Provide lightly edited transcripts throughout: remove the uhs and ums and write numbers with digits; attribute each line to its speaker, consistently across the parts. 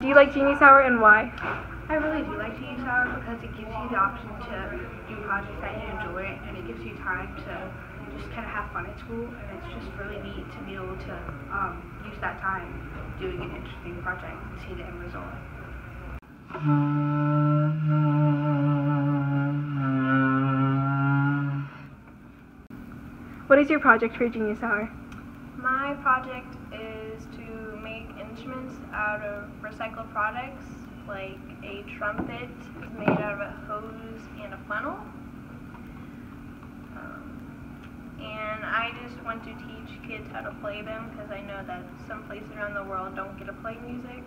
Speaker 1: you like Genius Hour and why?
Speaker 2: I really do like Genius Hour because it gives you the option to do projects that you enjoy, and it gives you time to just kind of have fun at school, and it's just really neat to be able to use that time doing an interesting project and see the end result.
Speaker 1: What is your project for Genius Hour?
Speaker 3: My project is to make instruments out of recycled products, like a trumpet made out of a hose and a funnel. And I just want to teach kids how to play them because I know that some places around the world don't get to play music.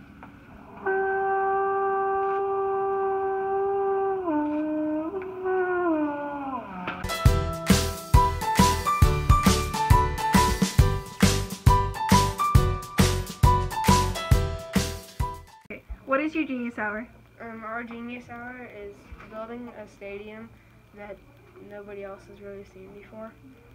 Speaker 1: What is your Genius Hour?
Speaker 3: Our Genius Hour is building a stadium that nobody else has really seen before.